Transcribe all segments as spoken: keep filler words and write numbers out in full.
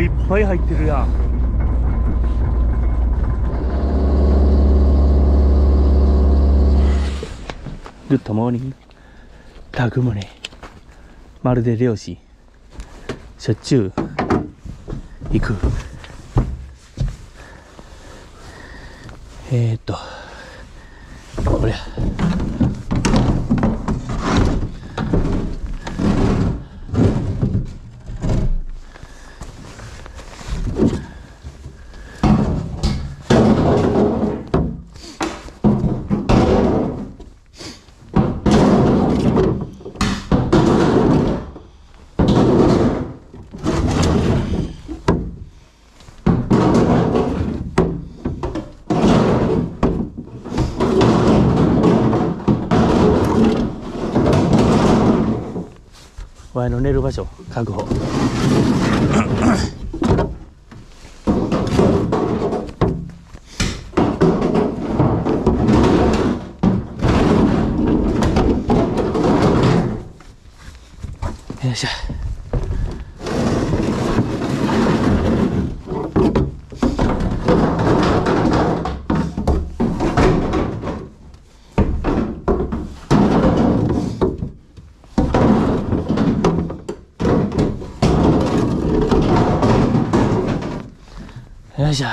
いっぱい入ってるやん。グッドモーニング。タグモネ。まるで漁師。しょっちゅう行く。えーっと、こりゃ。ワイの寝る場所確保。よいしょ。よいしょ。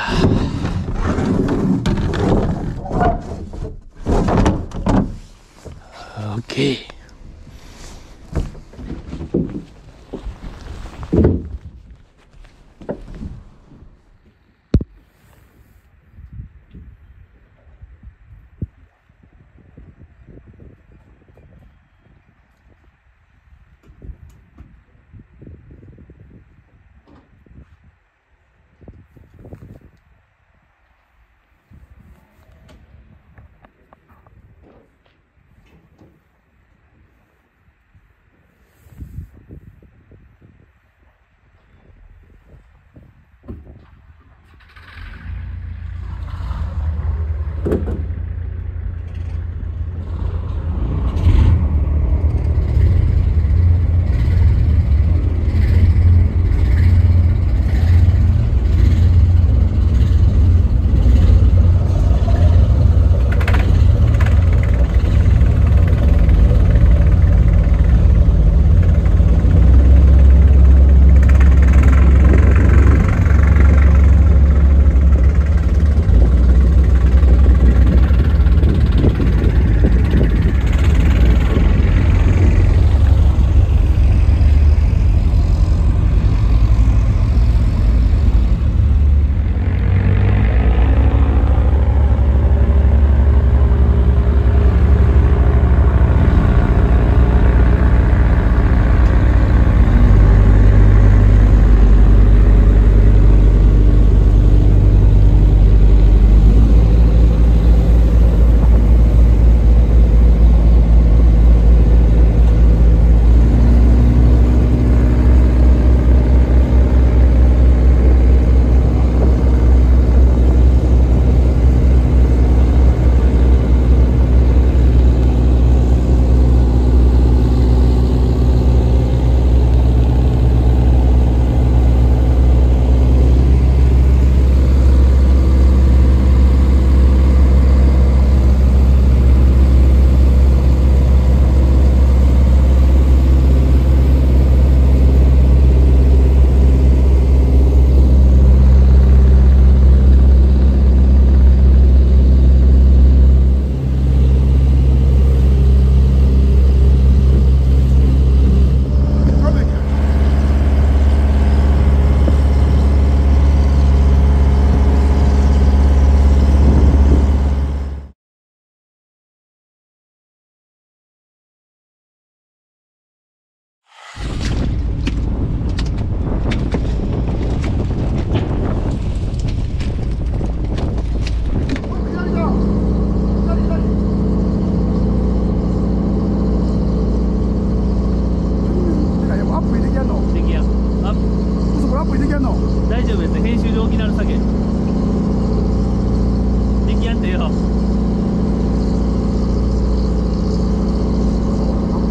オッケー。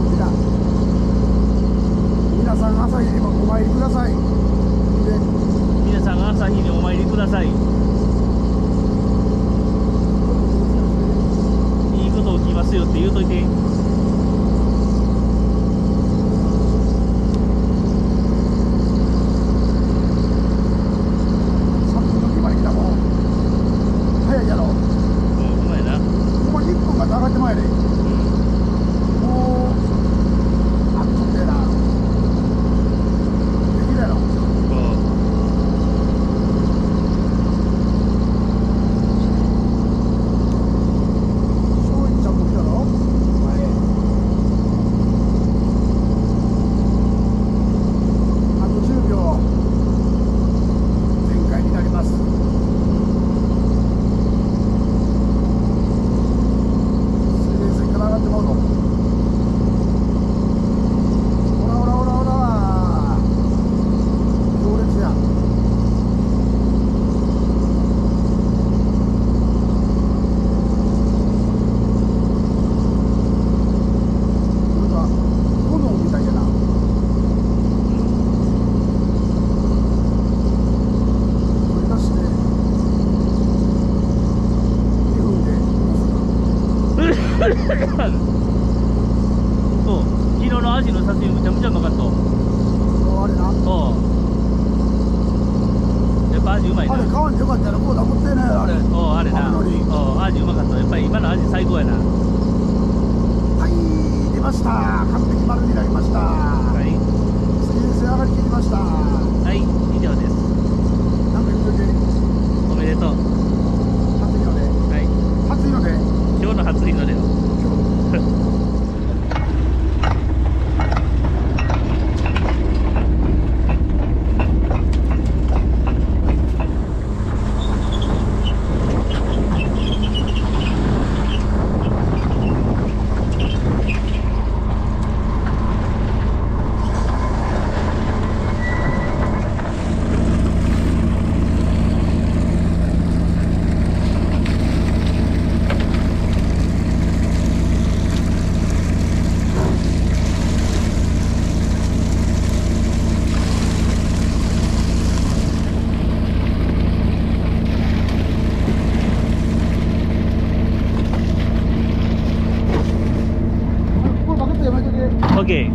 朝日にお参りください。でさい。いいこと起きますよって言うといて。そう、昨日のアジの刺身むちゃむちゃうまかった。 あれな。 そう。やっぱアジうまいな。 あれ川によかったらこうだ持ってねあれ。 おうあれな。おうアジうまかった。やっぱり今のアジ最高やな。 はい出ました。完璧丸になりました。 はい。 水平線上がりきりました。 はい、以上です。 なんか言うとき。 おめでとう。 初日の出。 はい。 初日の出。 今日の初日の出よ。オッケー。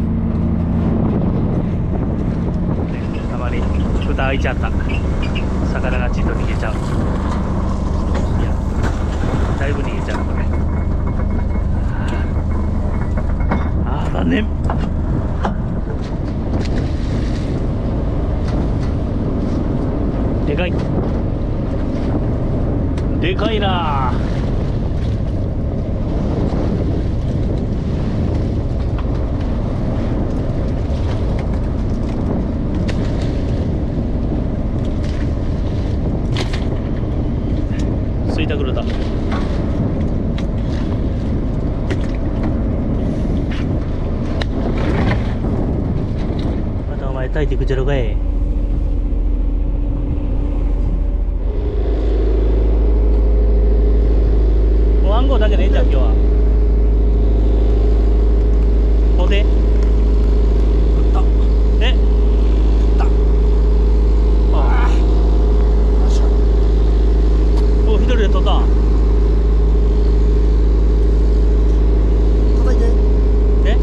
たまに蓋開いちゃった。魚がちっと逃げちゃう。いや、だいぶ逃げちゃうこれ。ああ、残念。でかい。でかいなあ。吸いたくれた。またお前炊いてくじゃろかい。もう暗号だけでいいんじゃん今日は。ほでえお一人で取ったん。 叩いて。 え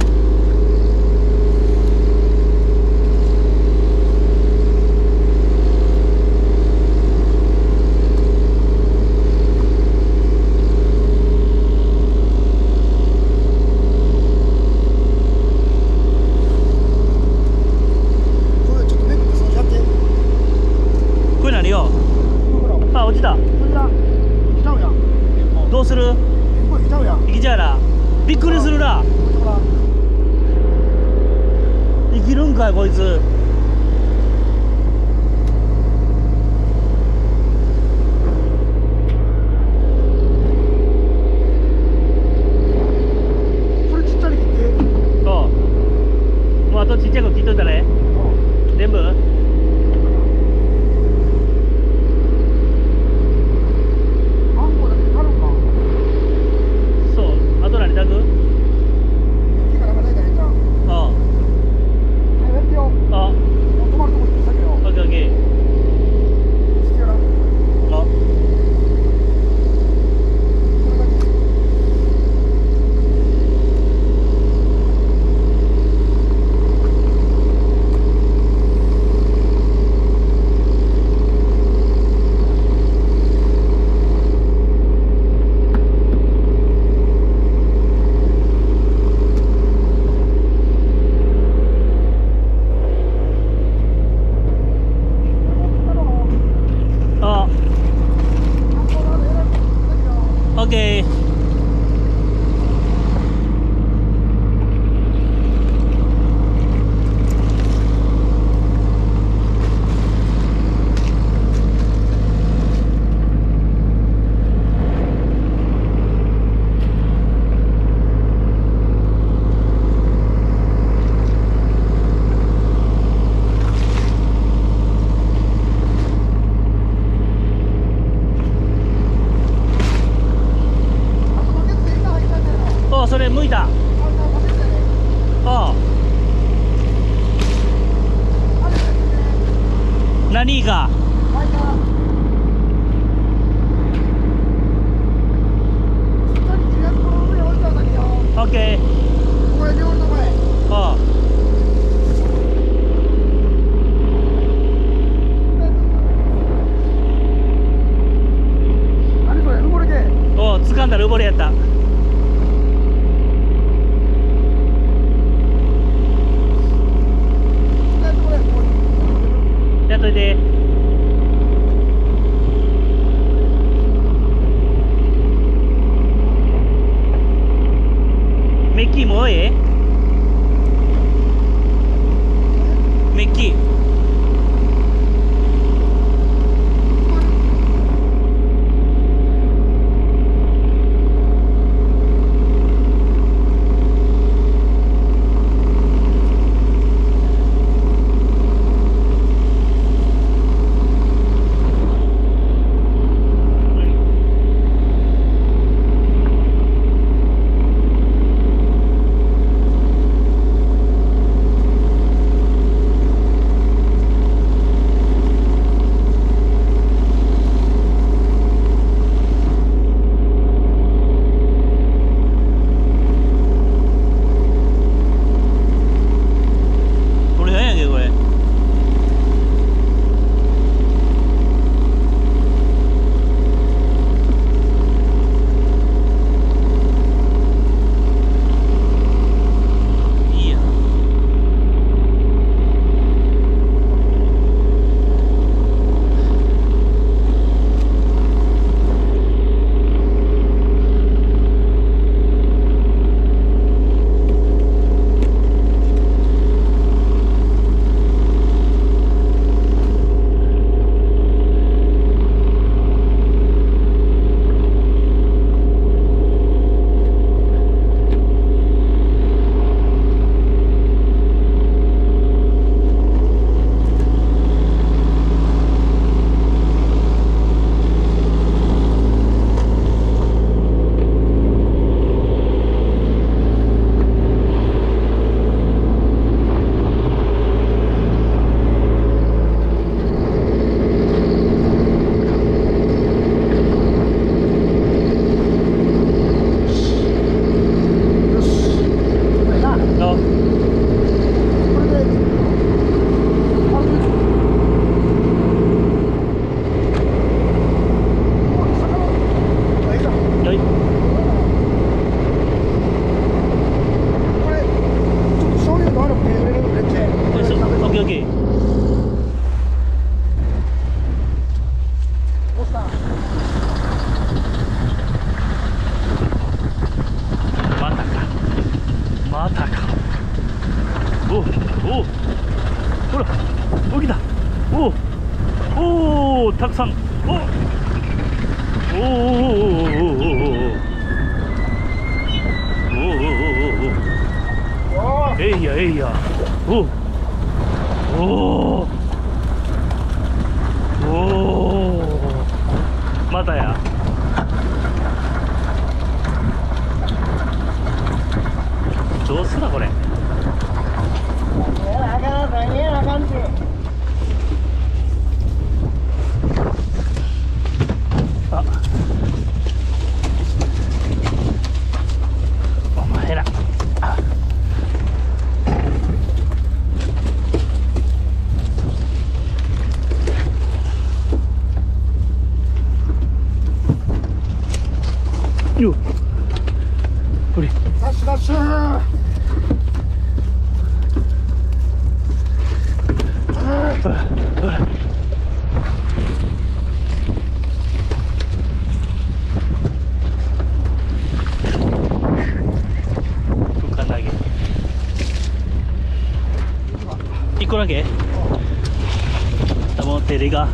これちょっとめくって掃除やって。 これ何よ。あ、落ちた。 それじゃ来ちゃうやん。 どうする。 これ来ちゃうやん。 生きちゃうな。びっくりするな。 ほら。 生きるんかいこいつ。 それちっちゃい切って。 そうもうあとちっちゃい子切っといたね。全部そうあと何炊く。ああ何が前からしっかり気がつくの上に置いたんだけど、 オッケー。 これで俺の前あ何それ、埋もれてあ、おう、掴んだら埋もれやった。やっといて。メッキーもうええ？メッキー。たくさん。おおおおおおおおおおおおおおおおおえいやえいやおおおおまたや。どうすんだこれ。あ、お前ら。あ、よっ、これ。 ダッシュダッシュ。 深投げ一個だけ。もうテレが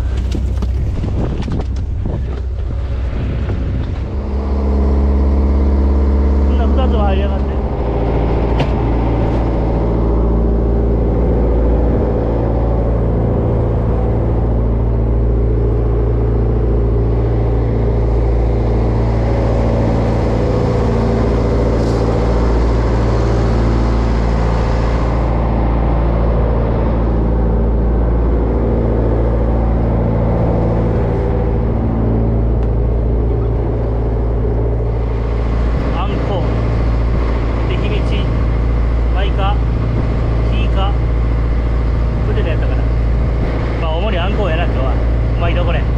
そんな二つは入りやがって。 毎度これ。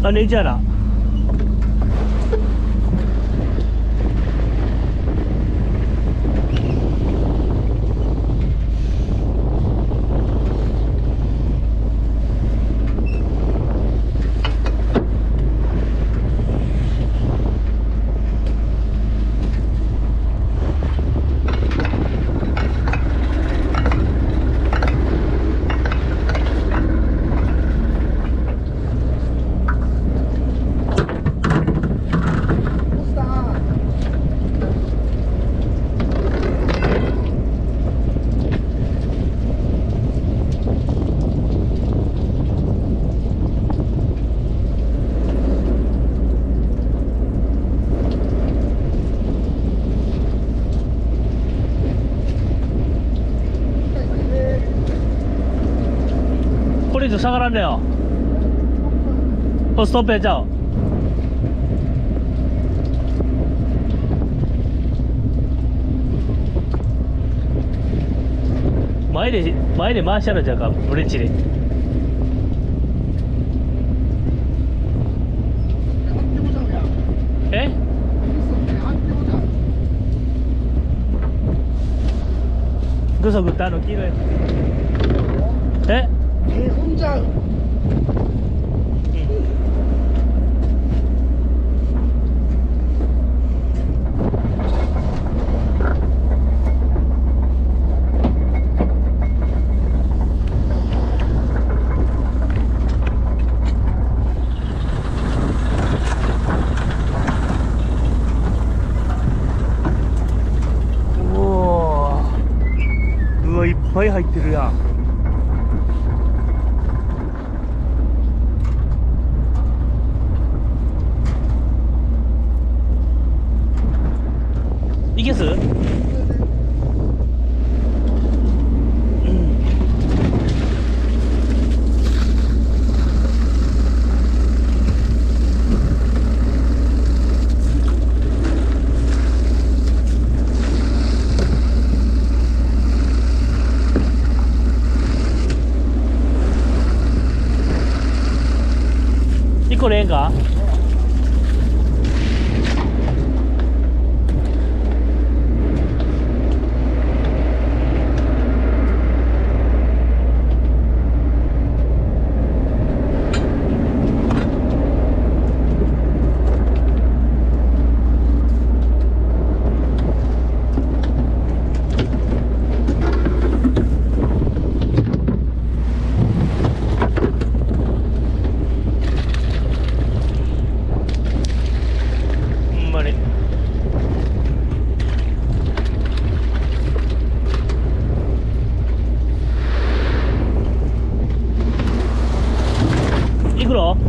あれじゃな。これ以上下がらんねよ。ストップやっちゃおう。前で前で回しちゃうじゃんか、ブレッジで。え？グソグってあの黄色いやつ。え？ え踏んじゃう。 いっぱい入ってるやん。いけす？これええんか？いくの？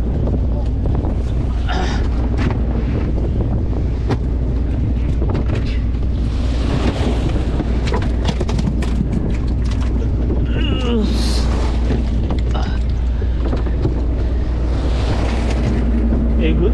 えぐっ。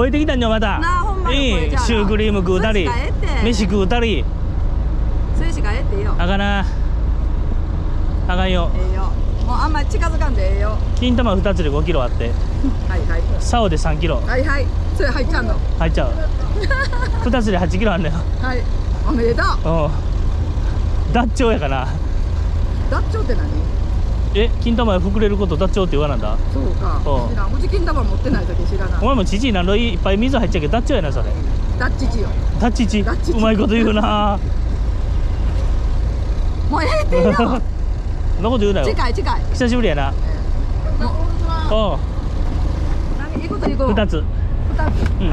えてきたんじゃまた。 なあほんまにこれいいじゃあシュークリーム食うたりそれしかええって飯食うたり。 それしかええっていいよ。 あかなあかんよ。 ええよ。もうあんまり近づかんでええよ。 金玉ふたつでごキロあってはいはい竿でさんキロはいはい。それ入っちゃうの。 入っちゃうふたつではちキロあんだよ。 はい。おめでとう。 うんダッチョウやかな。 ダッチョウって何？ え金玉が膨れることダッチョウって言わなんだ。 そうか。 うん知らん。うち金玉持ってない時知らないお。前も父何度いっぱい水入っちゃうけどダッチョウやなそれ。 ダッチチよ。 ダッチチダッチチうまいこと言うなもうええっていいよ。 そんなこと言うなよ。 近い近い。 久しぶりやな。 もうう何いいこといこう。 んふたつ。 二つ。 うん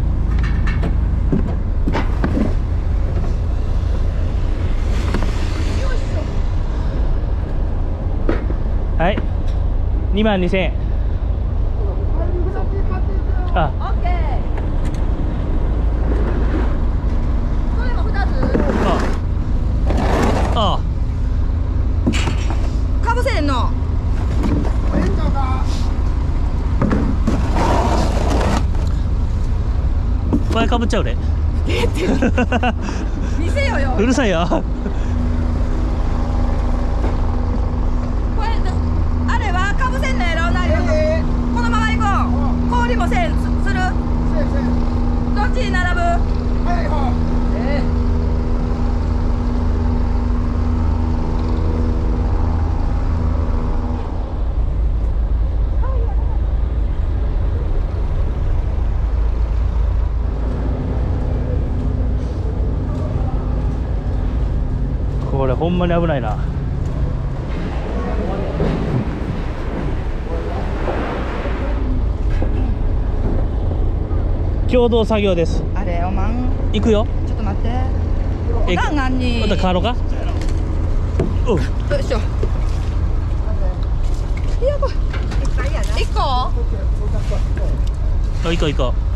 はいにまんにせんえん。あオッケー。それも二つ。 ああかぶせんの。 これかぶっちゃうで見せよよ。 うるさいよ。 これあれはかぶせんのやろな。このまま行こう。氷もせんすする。どっちに並ぶ？ええ。 これほんまに危ないな。共同作業です。 あれおまん。 行くよ。 ちょっと待って。 えガンガンに。 また帰ろうか。おうよいしょ。いやこれ。一個？ あ行こう行こう。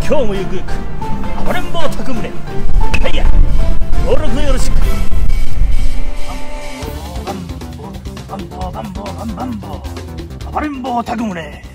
今日もゆくゆく暴れん坊拓宗、はいや登録よろしく。バンボーバンボーバンボーバンボーバンボー暴れん坊拓宗。